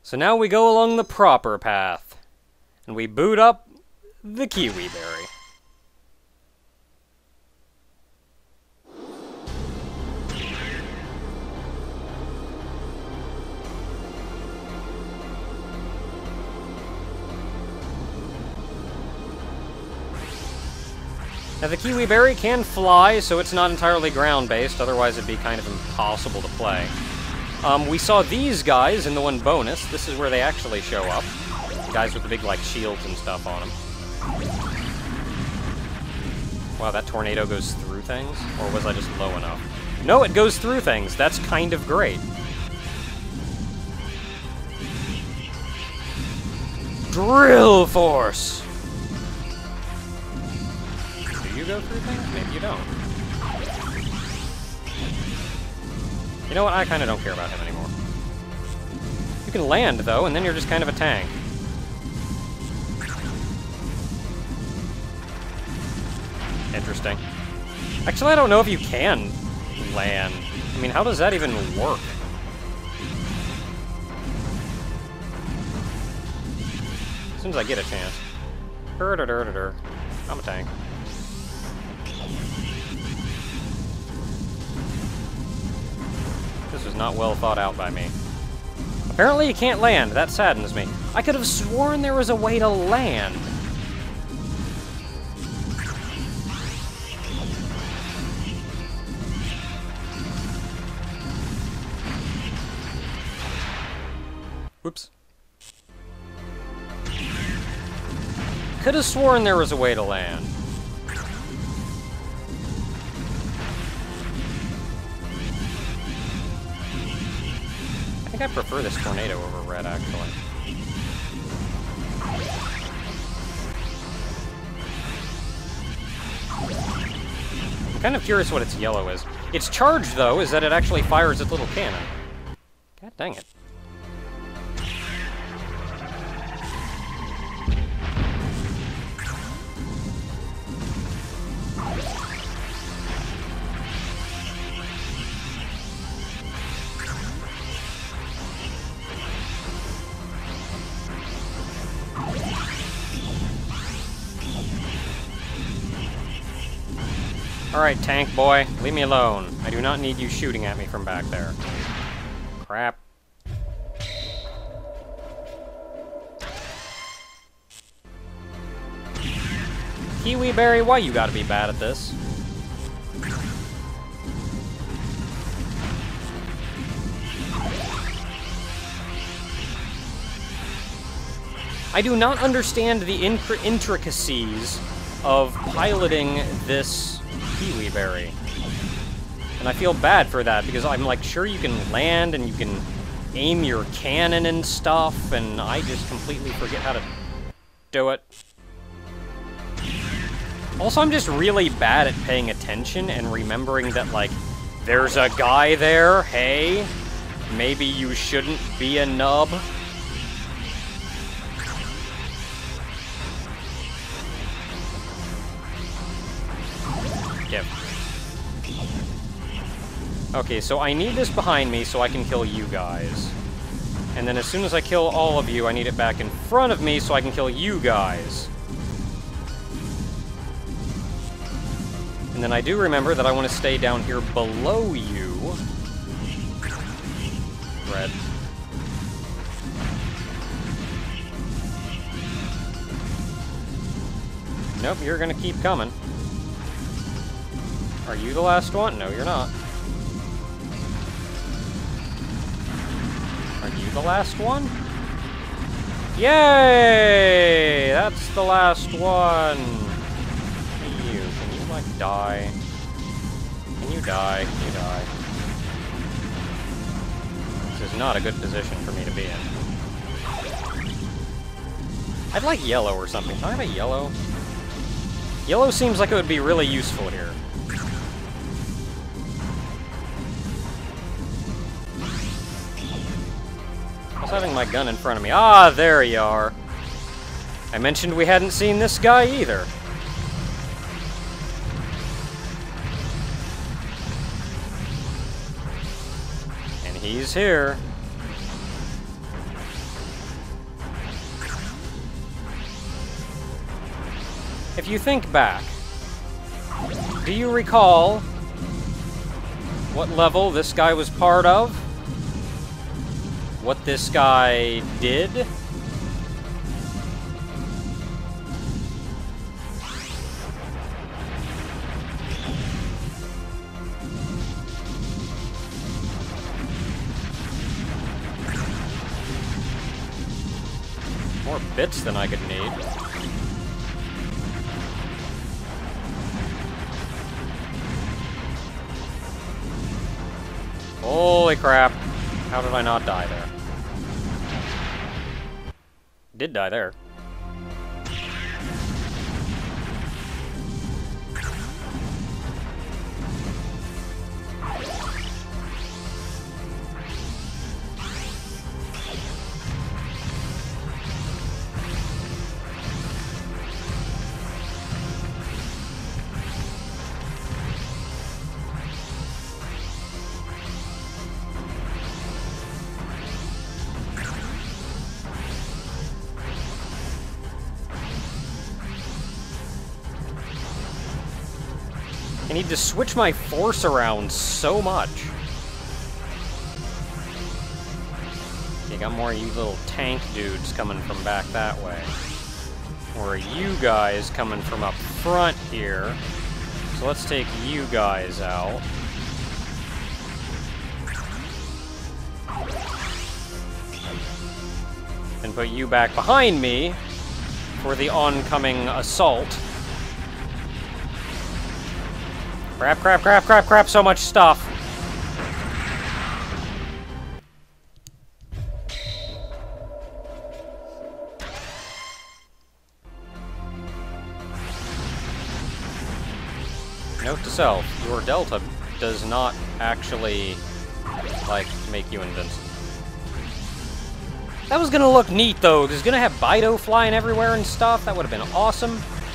So now we go along the proper path, and we boot up the kiwi berry. Now the kiwi berry can fly, so it's not entirely ground-based, otherwise it'd be kind of impossible to play. We saw these guys in the one bonus. This is where they actually show up. Guys with the big, like, shields and stuff on them. Wow, that tornado goes through things? Or was I just low enough? No, it goes through things. That's kind of great. Drill Force! Do you go through things? Maybe you don't. You know what? I kind of don't care about him anymore. You can land, though, and then you're just kind of a tank. Interesting. Actually, I don't know if you can land. I mean, how does that even work? As soon as I get a chance. I'm a tank. This was not well thought out by me. Apparently you can't land. That saddens me. I could have sworn there was a way to land. Whoops. Could have sworn there was a way to land. I think I prefer this tornado over red, actually. I'm kind of curious what its yellow is. Its charge, though, is that it actually fires its little cannon. God dang it. Alright, tank boy, leave me alone. I do not need you shooting at me from back there. Crap. Kiwi berry, why you gotta be bad at this? I do not understand the intricacies of piloting this kiwi berry. And I feel bad for that, because I'm like, sure you can land and you can aim your cannon and stuff, and I just completely forget how to do it. Also, I'm just really bad at paying attention and remembering that, like, there's a guy there, hey? Maybe you shouldn't be a nub. Yep. Okay, so I need this behind me so I can kill you guys. And then as soon as I kill all of you, I need it back in front of me so I can kill you guys. And then I do remember that I want to stay down here below you. Red. Nope, you're gonna keep coming. Are you the last one? No, you're not. Are you the last one? Yay! That's the last one! Hey, you. Can you, like, die? Can you die? Can you die? This is not a good position for me to be in. I'd like yellow or something. Can I have a yellow? Yellow seems like it would be really useful here. I was having my gun in front of me. Ah, there you are. I mentioned we hadn't seen this guy either. And he's here. you think back, do you recall what level this guy was part of? What this guy did? More bits than I could need. Holy crap. How did I not die there? Did die there. I need to switch my force around so much. You got more of you little tank dudes coming from back that way. Or you guys coming from up front here. So let's take you guys out. And put you back behind me for the oncoming assault. Crap, crap, crap, crap, crap, so much stuff. Note to self, your delta does not actually, like, make you invincible. That was gonna look neat, though. There's gonna have Bido flying everywhere and stuff. That would have been awesome.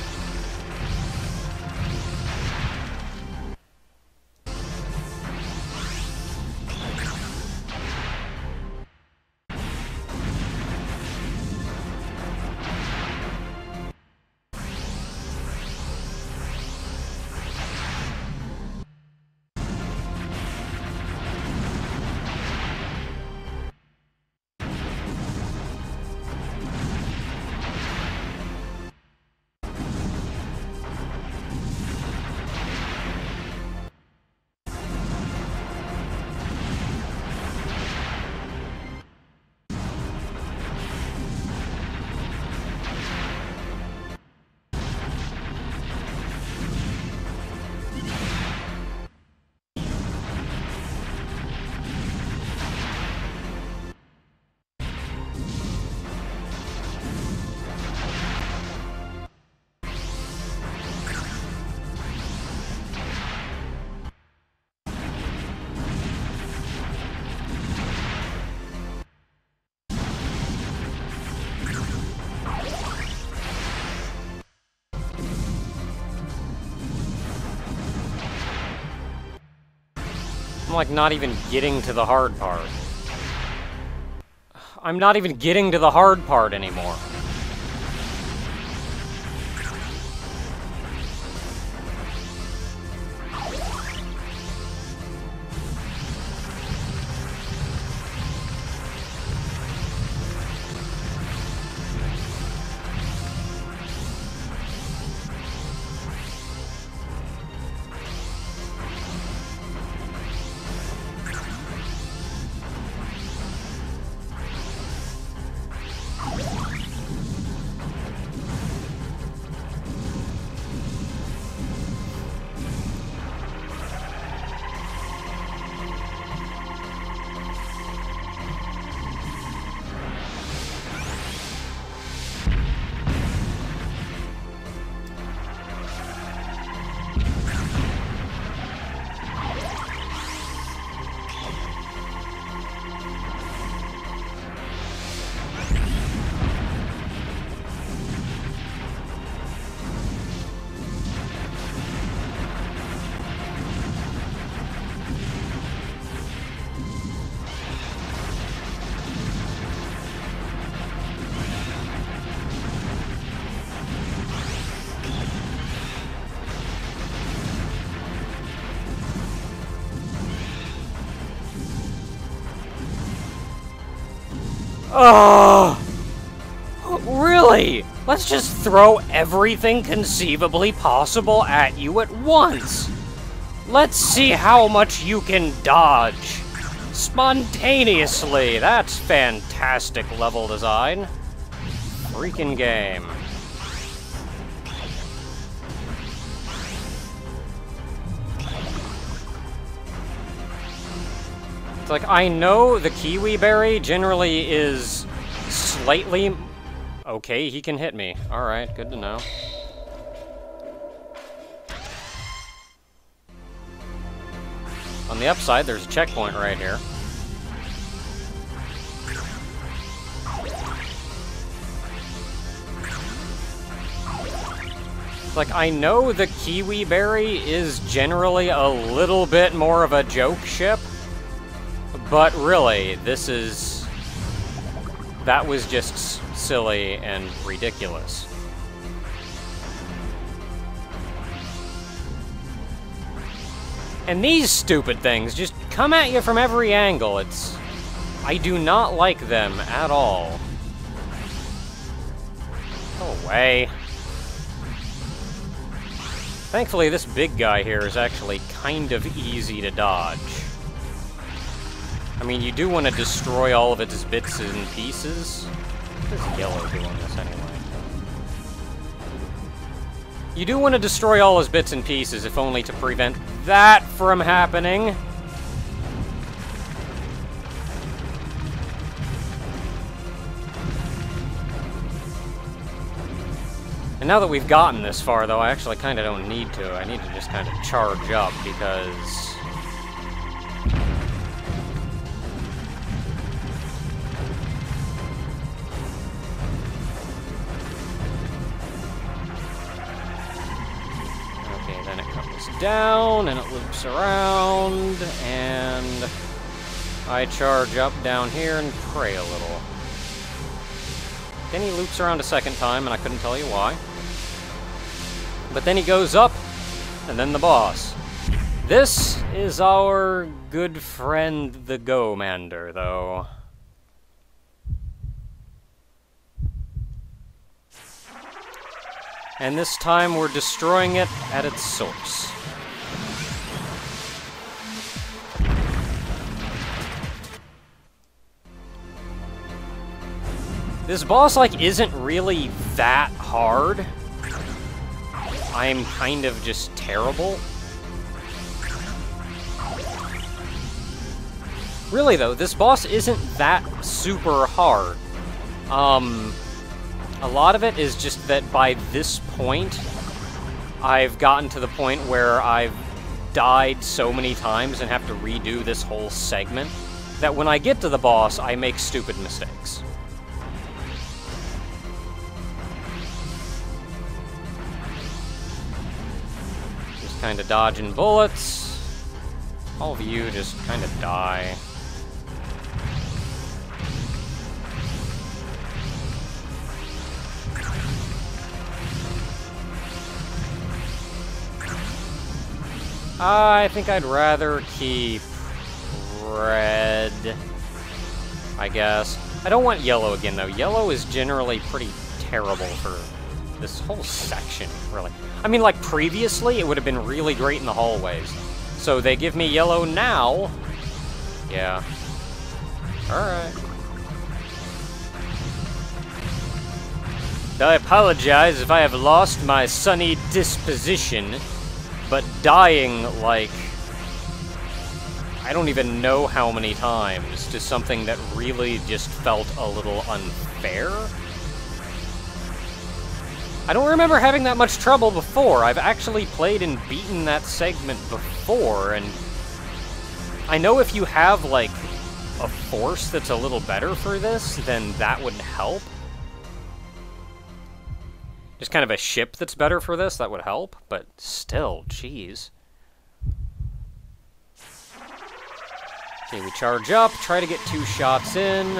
I'm like not even getting to the hard part. I'm not even getting to the hard part anymore. Oh! Really? Let's just throw everything conceivably possible at you at once. Let's see how much you can dodge. Spontaneously. That's fantastic level design. Freaking game. It's like, I know the kiwi berry generally is slightly... Okay, he can hit me. Alright, good to know. On the upside, there's a checkpoint right here. It's like, I know the kiwi berry is generally a little bit more of a joke ship, but really, this is... That was just silly and ridiculous. And these stupid things just come at you from every angle. It's... I do not like them at all. Go away. Thankfully, this big guy here is actually kind of easy to dodge. I mean, you do want to destroy all of its bits and pieces. What is yellow doing this anyway? You do want to destroy all his bits and pieces, if only to prevent that from happening. And now that we've gotten this far, though, I actually kind of don't need to. I need to just kind of charge up, because... Okay, then it comes down, and it loops around, and... I charge up down here and pray a little. Then he loops around a second time, and I couldn't tell you why. But then he goes up, and then the boss. This is our good friend, the Go-Mander, though. And this time we're destroying it at its source. This boss, like, isn't really that hard. I'm kind of just terrible. Really, though, this boss isn't that super hard. A lot of it is just that by this point, I've gotten to the point where I've died so many times and have to redo this whole segment, that when I get to the boss, I make stupid mistakes. Kind of dodging bullets. All of you just kind of die. I think I'd rather keep red, I guess. I don't want yellow again, though. Yellow is generally pretty terrible for this whole section, really. I mean, like, previously, it would have been really great in the hallways. So they give me yellow now. Yeah. Alright. I apologize if I have lost my sunny disposition, but dying, like, I don't even know how many times to something that really just felt a little unfair. I don't remember having that much trouble before. I've actually played and beaten that segment before, and I know if you have, like, a force that's a little better for this, then that would help. Just kind of a ship that's better for this, that would help, but still, jeez. Okay, we charge up, try to get 2 shots in.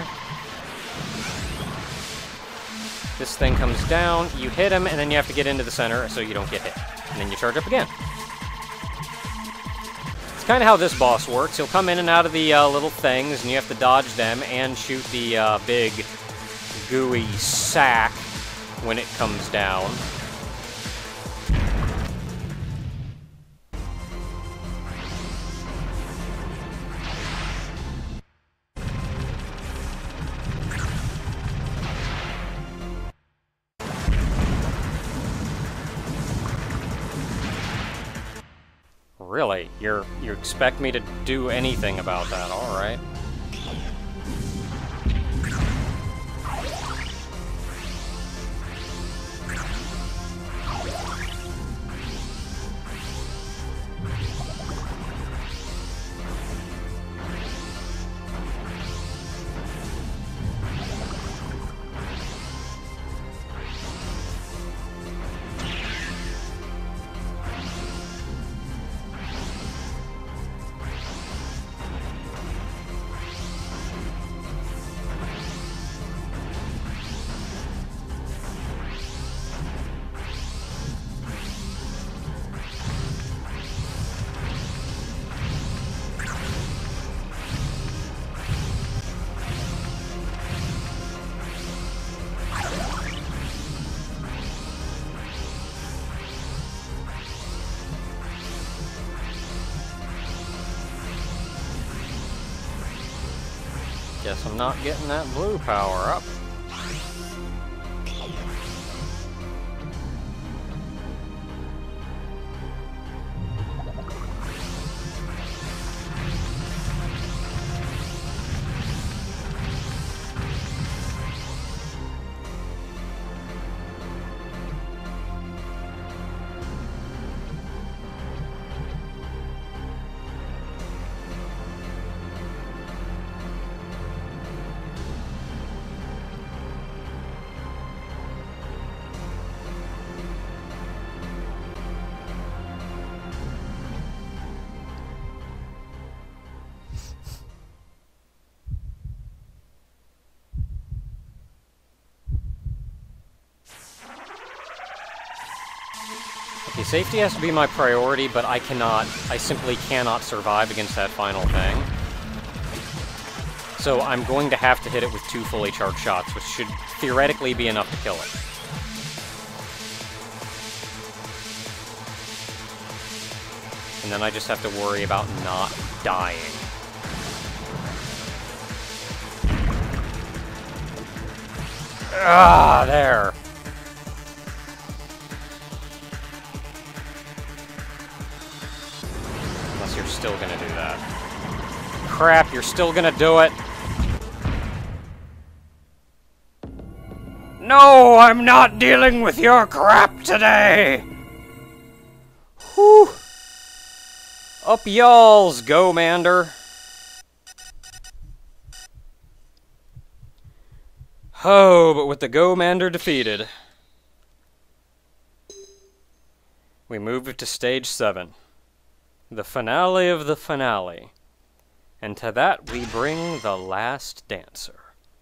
This thing comes down, you hit him, and then you have to get into the center so you don't get hit. And then you charge up again. It's kind of how this boss works. He'll come in and out of the little things, and you have to dodge them and shoot the big gooey sack when it comes down. Really? You expect me to do anything about that, alright. Guess I'm not getting that blue power up. Okay, safety has to be my priority, but I simply cannot survive against that final thing. So I'm going to have to hit it with 2 fully charged shots, which should theoretically be enough to kill it. And then I just have to worry about not dying. Ah, there. Unless you're still gonna do that. Crap, you're still gonna do it. No, I'm not dealing with your crap today. Whew. Up y'all's, Go-Mander. Oh, but with the Go-Mander defeated, we move to stage 7. The finale of the finale. And to that we bring the last dancer.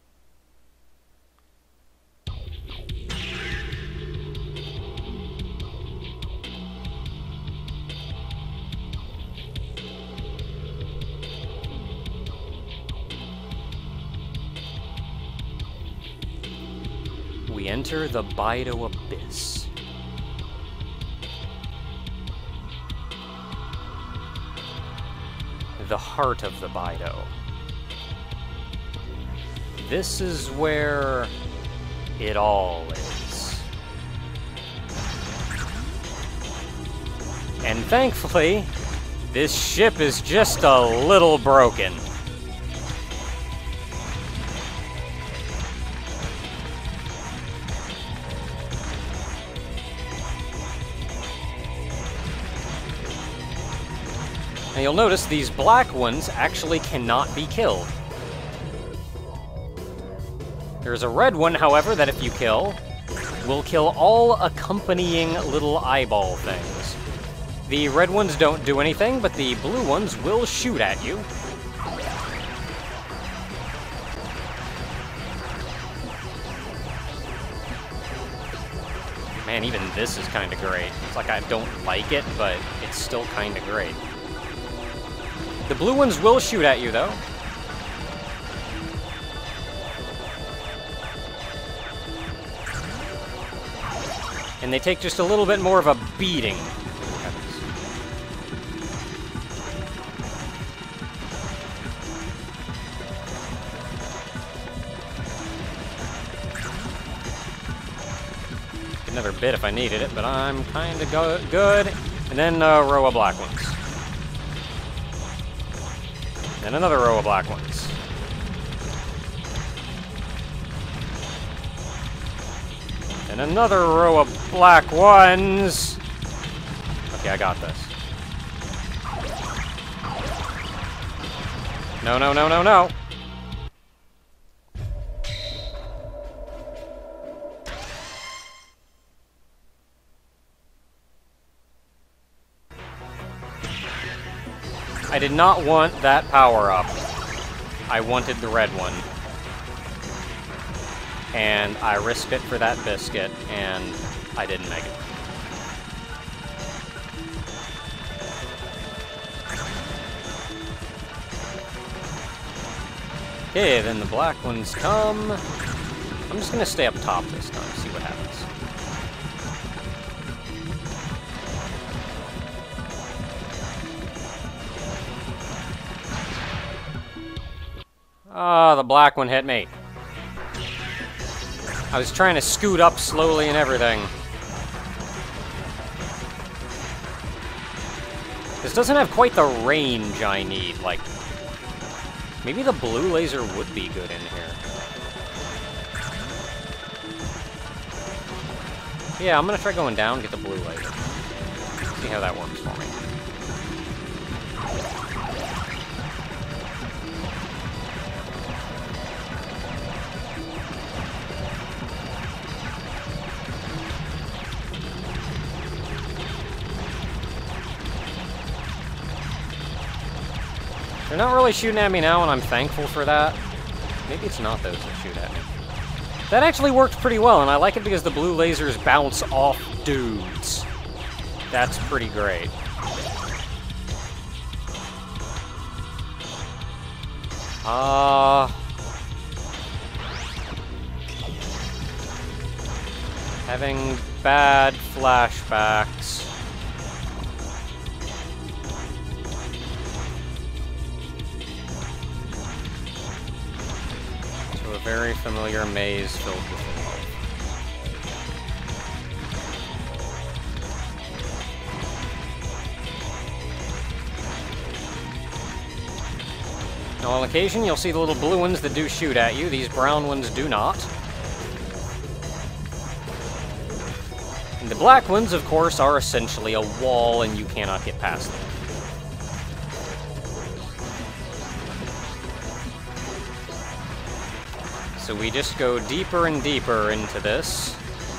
We enter the Bido Abyss. The heart of the Bido. This is where it all is. And thankfully, this ship is just a little broken. Now you'll notice these black ones actually cannot be killed. There's a red one, however, that if you kill, will kill all accompanying little eyeball things. The red ones don't do anything, but the blue ones will shoot at you. Man, even this is kind of great. It's like I don't like it, but it's still kind of great. The blue ones will shoot at you, though. And they take just a little bit more of a beating. Another bit if I needed it, but I'm kind of good. And then a row of black ones. And another row of black ones. And another row of black ones. Okay, I got this. No, no, no, no, no. I did not want that power-up. I wanted the red one. And I risked it for that biscuit, and I didn't make it. Okay, then the black ones come. I'm just gonna stay up top this time, see what happens. Ah, the black one hit me. I was trying to scoot up slowly and everything. This doesn't have quite the range I need, like... Maybe the blue laser would be good in here. Yeah, I'm gonna try going down, get the blue laser. See how that works for me. They're not really shooting at me now, and I'm thankful for that. Maybe it's not those that shoot at me. That actually worked pretty well, and I like it because the blue lasers bounce off dudes. That's pretty great. Having bad flashbacks. A very familiar maze filled with love. Now, on occasion, you'll see the little blue ones that do shoot at you. These brown ones do not. And the black ones, of course, are essentially a wall, and you cannot get past them. So we just go deeper and deeper into this.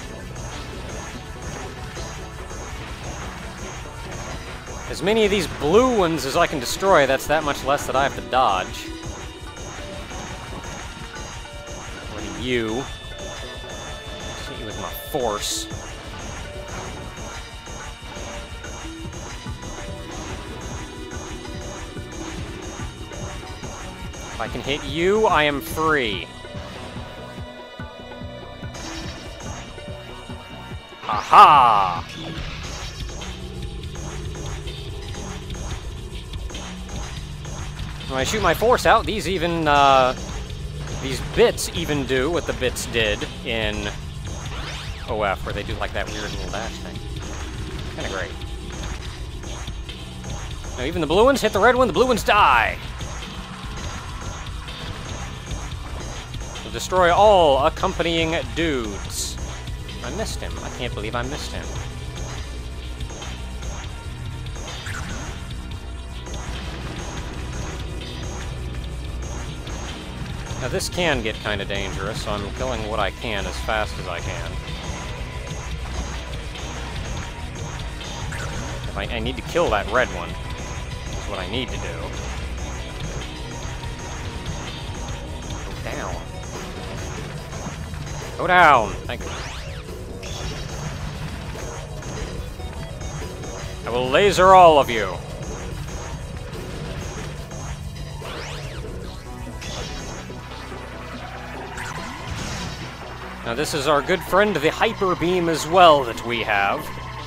As many of these blue ones as I can destroy, that's that much less that I have to dodge. What are you? Hit you with my force. If I can hit you, I am free. Aha! When I shoot my force out, these even, these bits even do what the bits did in OF, where they do like that weird little dash thing. Kinda great. Now even the blue ones hit the red one, the blue ones die! We'll destroy all accompanying dudes. I missed him. I can't believe I missed him. Now this can get kind of dangerous, so I'm killing what I can as fast as I can. I need to kill that red one. That's what I need to do. Go down. Go down! Thank you. I will laser all of you. Now this is our good friend, the Hyper Beam, as well, that we have.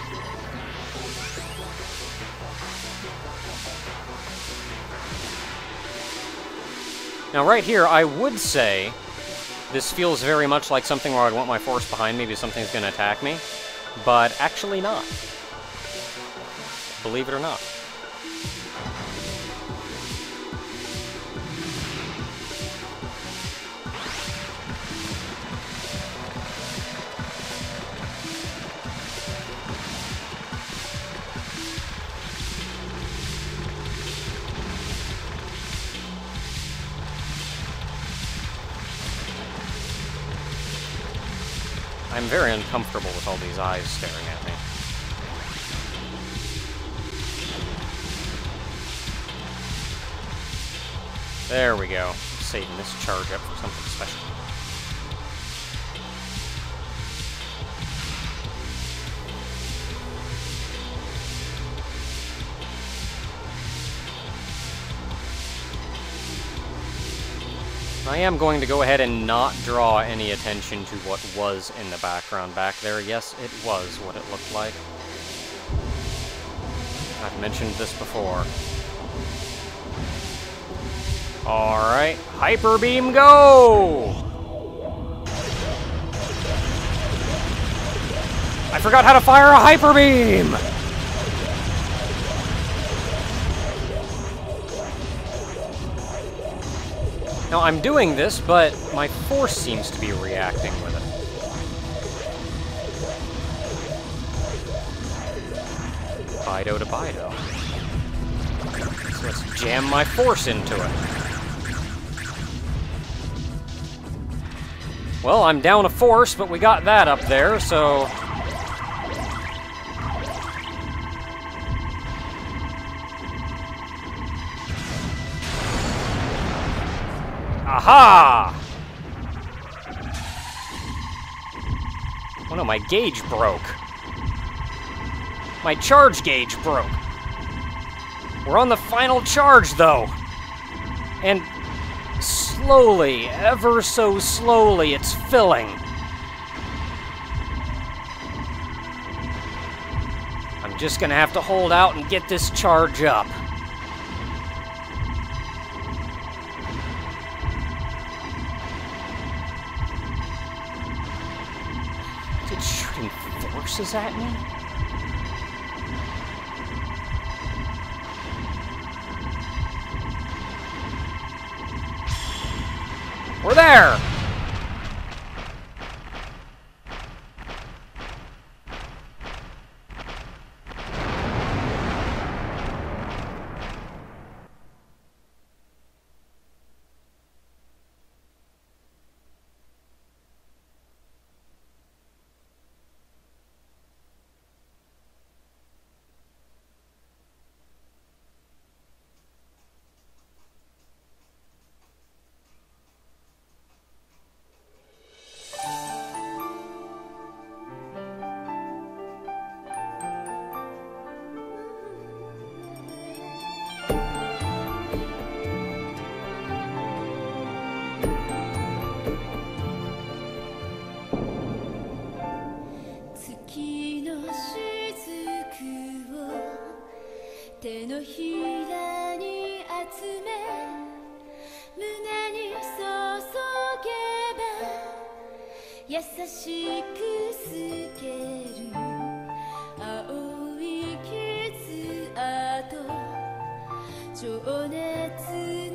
Now right here, I would say this feels very much like something where I'd want my force behind me because something's going to attack me, but actually not. Believe it or not. I'm very uncomfortable with all these eyes staring at me. There we go. Saving this charge up for something special. I am going to go ahead and not draw any attention to what was in the background back there. Yes, it was what it looked like. I've mentioned this before. Alright, Hyper Beam, go! I forgot how to fire a Hyper Beam! Now, I'm doing this, but my force seems to be reacting with it. Bido to Bido. So let's jam my force into it. Well, I'm down a force, but we got that up there, so... Aha! Oh no, my gauge broke. My charge gauge broke. We're on the final charge, though. And slowly, ever so slowly, it's filling. I'm just gonna have to hold out and get this charge up. Shooting forces at me? We're there! "情熱